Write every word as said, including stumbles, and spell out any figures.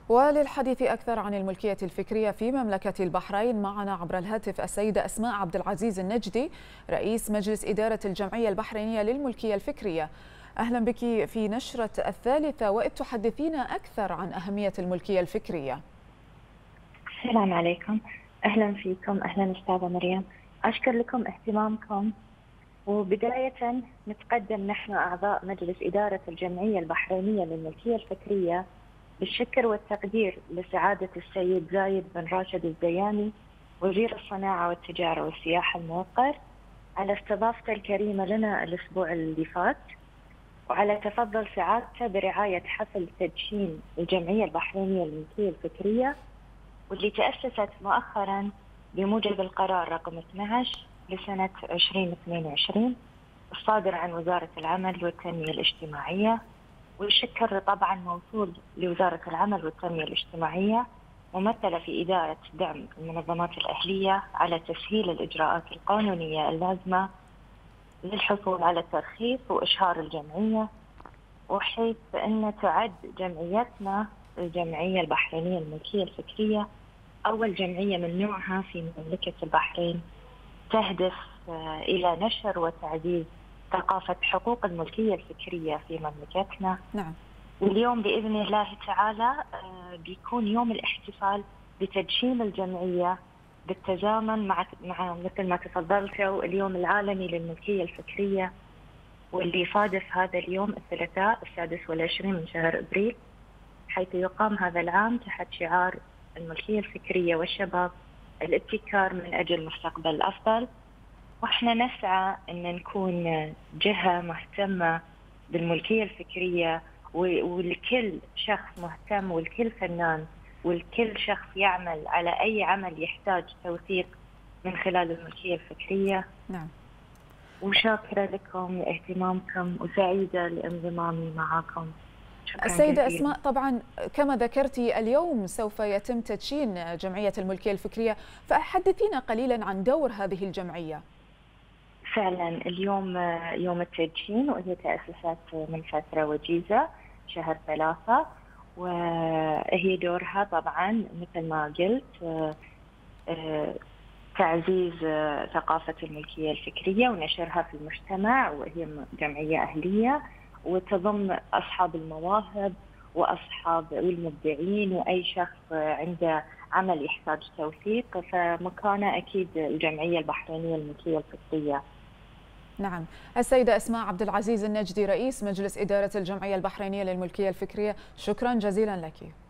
وللحديث أكثر عن الملكية الفكرية في مملكة البحرين معنا عبر الهاتف السيدة أسماء عبد العزيز النجدي، رئيس مجلس إدارة الجمعية البحرينية للملكية الفكرية. أهلا بك في نشرة الثالثة، وإذ تحدثينا أكثر عن أهمية الملكية الفكرية. السلام عليكم، أهلا فيكم. أهلا أستاذة مريم، أشكر لكم اهتمامكم. وبداية نتقدم نحن أعضاء مجلس إدارة الجمعية البحرينية للملكية الفكرية بالشكر والتقدير لسعادة السيد زايد بن راشد الزياني وزير الصناعة والتجارة والسياحة الموقر على استضافته الكريمة لنا الأسبوع اللي فات، وعلى تفضل سعادته برعاية حفل تدشين الجمعية البحرينية للملكية الفكرية، واللي تأسست مؤخرا بموجب القرار رقم اثني عشر لسنة ألفين واثنين وعشرين الصادر عن وزارة العمل والتنمية الاجتماعية. والشكر طبعا موصول لوزارة العمل والتنمية الاجتماعية ممثلة في إدارة دعم المنظمات الأهلية على تسهيل الإجراءات القانونية اللازمة للحصول على الترخيص وإشهار الجمعية، وحيث أن تعد جمعيتنا الجمعية البحرينية للملكية الفكرية أول جمعية من نوعها في مملكة البحرين تهدف إلى نشر وتعزيز ثقافة حقوق الملكية الفكرية في مملكتنا. نعم. واليوم بإذن الله تعالى بيكون يوم الاحتفال بتدشين الجمعية بالتزامن مع مع مثل ما تفضلتوا اليوم العالمي للملكية الفكرية، واللي يصادف هذا اليوم الثلاثاء السادس والعشرين من شهر أبريل، حيث يقام هذا العام تحت شعار الملكية الفكرية والشباب الابتكار من أجل مستقبل الأفضل. وإحنا نسعى أن نكون جهة مهتمة بالملكية الفكرية، والكل شخص مهتم والكل فنان والكل شخص يعمل على أي عمل يحتاج توثيق من خلال الملكية الفكرية. نعم. وشاكرة لكم لاهتمامكم وسعيدة لانضمامي معكم. السيدة أسماء، طبعا كما ذكرتي اليوم سوف يتم تدشين جمعية الملكية الفكرية، فحدثينا قليلا عن دور هذه الجمعية. فعلا اليوم يوم التدشين، وهي تأسست من فترة وجيزة شهر ثلاثة، وهي دورها طبعا مثل ما قلت تعزيز ثقافة الملكية الفكرية ونشرها في المجتمع، وهي جمعية أهلية وتضم أصحاب المواهب وأصحاب المبدعين وأي شخص عنده عمل يحتاج توثيق، فمكانه أكيد الجمعية البحرينية للملكية الفكرية. نعم. السيدة أسماء عبد العزيز النجدي، رئيس مجلس إدارة الجمعية البحرينية للملكية الفكرية، شكرا جزيلا لك.